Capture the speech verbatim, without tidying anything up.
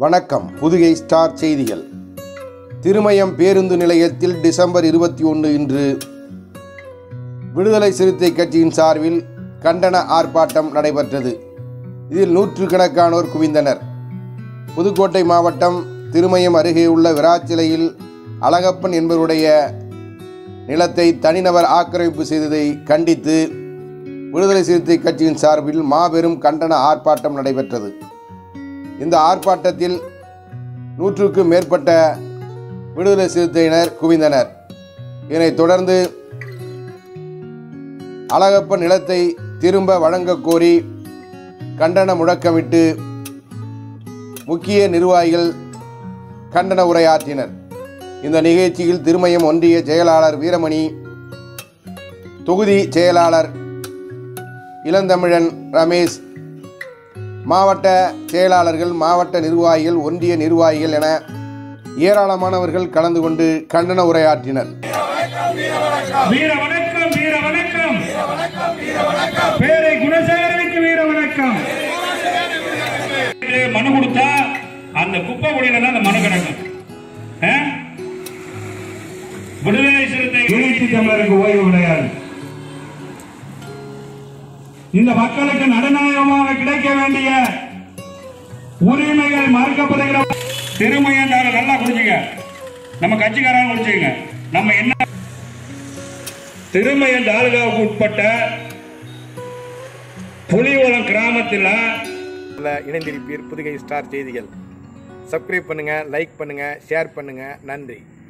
வணக்கம். புதுகை ஸ்டார் செய்திகள். திருமயம் பேருந்து நிலையத்தில் டிசம்பர் இருபத்தி ஒன்று இன்று விடுதலை சிறுத்தை கட்சியின் சார்பில் கண்டன ஆர்ப்பாட்டம் நடைபெற்றது. இதில் நூற்றுக்கணக்கானோர் குவிந்தனர். புதுக்கோட்டை மாவட்டம் திருமயம் அருகே உள்ள விராச்சிலையில் அழகப்பன் என்பவருடைய நிலத்தை தனிநபர் ஆக்கிரமிப்பு செய்ததை கண்டித்து விடுதலை சிறுத்தை கட்சியின் சார்பில் மாபெரும் கண்டன ஆர்ப்பாட்டம் நடைபெற்றது. இந்த ஆர்ப்பாட்டத்தில் நூற்றுக்கும் மேற்பட்ட விடுதலை சிறுத்தையினர் குவிந்தனர். இதனைத் தொடர்ந்து அழகப்பன் நிலத்தை திரும்ப வழங்க கோரி கண்டன முழக்கமிட்டு முக்கிய நிர்வாகிகள் கண்டன உரையாற்றினர். இந்த நிகழ்ச்சியில் திருமயம் ஒன்றிய செயலாளர் வீரமணி, தொகுதி செயலாளர் இளந்தமிழன் ரமேஷ், மாவட்ட செயலாளர்கள், மாவட்ட நிர்வாகிகள், ஒன்றிய நிர்வாகிகள் என ஏராளமானவர்கள் கலந்து கொண்டு கண்டன உரையாற்றினர். மனு கொடுத்தா அந்த குப்பை குடியில தான் அந்த மனு கிடக்கும். விடுதலை சிறுத்தை தமிழருக்கு ஓய்வு கிடையாது. இந்த மக்களுக்கு நடுநாயகமாக கிடைக்க வேண்டிய உரிமைகள் மறுக்கப்படுகிற திருமயந்தால நல்லா குடிச்சுங்க, நம்ம கட்சிக்காரங்க குடிச்சுங்க. நம்ம என்ன திருமயம் தாலுகாவுக்கு உட்பட்ட புலிவளம் கிராமத்தில் இணைந்திருப்பீர். புதுகை ஸ்டார் செய்திகள். சப்ஸ்கிரைப் பண்ணுங்க, லைக் பண்ணுங்க, ஷேர் பண்ணுங்க. நன்றி.